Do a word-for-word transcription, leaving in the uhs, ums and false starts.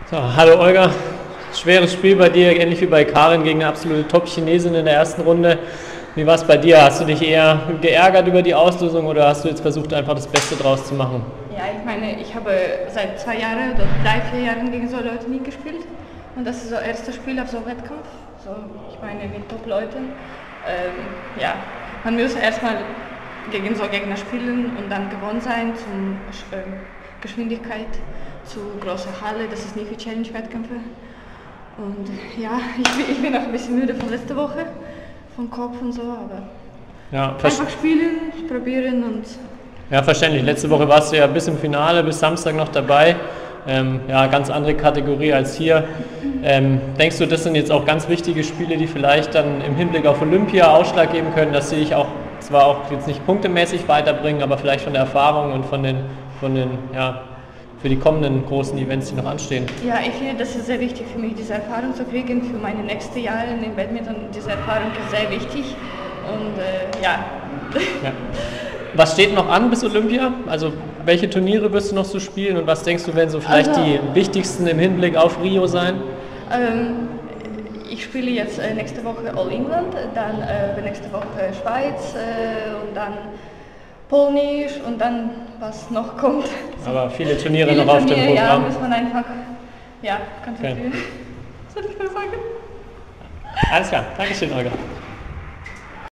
So, hallo Olga, schweres Spiel bei dir, ähnlich wie bei Karin gegen eine absolute Top-Chinesin in der ersten Runde. Wie war es bei dir? Hast du dich eher geärgert über die Auslosung oder hast du jetzt versucht, einfach das Beste draus zu machen? Ja, ich meine, ich habe seit zwei Jahren oder drei, vier Jahren gegen so Leute nie gespielt. Und das ist das erste Spiel auf so einem Wettkampf. So, ich meine, mit Top-Leuten. Ähm, ja, man muss erstmal gegen so Gegner spielen und dann gewonnen sein zum äh, Geschwindigkeit, zu großer Halle. Das ist nicht wie Challenge-Wettkämpfe. Und ja, ich bin, ich bin auch ein bisschen müde von letzter Woche, vom Kopf und so, aber ja, einfach spielen, probieren und... Ja, verständlich. Letzte Woche warst du ja bis im Finale, bis Samstag noch dabei. Ähm, ja, ganz andere Kategorie als hier. Ähm, denkst du, das sind jetzt auch ganz wichtige Spiele, die vielleicht dann im Hinblick auf Olympia Ausschlag geben können, dass sie dich auch, zwar auch jetzt nicht punktemäßig weiterbringen, aber vielleicht von der Erfahrung und von den, von den, ja, für die kommenden großen Events, die noch anstehen? Ja, ich finde, das ist sehr wichtig für mich, diese Erfahrung zu kriegen. Für meine nächsten Jahre in den Badminton, diese Erfahrung ist sehr wichtig. Und äh, ja. ja. Was steht noch an bis Olympia? Also welche Turniere wirst du noch so spielen und was denkst du, werden so vielleicht also, die wichtigsten im Hinblick auf Rio sein? Ähm, ich spiele jetzt äh, nächste Woche All England, dann äh, nächste Woche Schweiz äh, und dann Polnisch und dann was noch kommt. Aber viele Turniere viele noch auf Turniere, dem Programm. Ja, muss man einfach ja, konzentrieren. Okay. Was soll ich mehr sagen? Alles klar, Dankeschön, Olga.